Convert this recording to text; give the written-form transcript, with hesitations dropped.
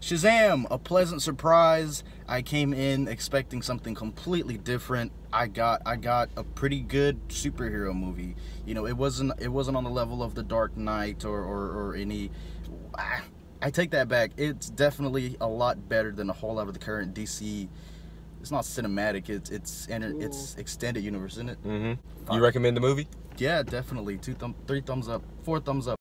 Shazam, a pleasant surprise. I came in expecting something completely different. I got a pretty good superhero movie. You know, it wasn't on the level of The Dark Knight or any. I take that back. It's definitely a lot better than a whole lot of the current DC. It's not cinematic. It's extended universe, isn't it? Mm-hmm. You recommend the movie? Yeah, definitely. 3 thumbs up, 4 thumbs up.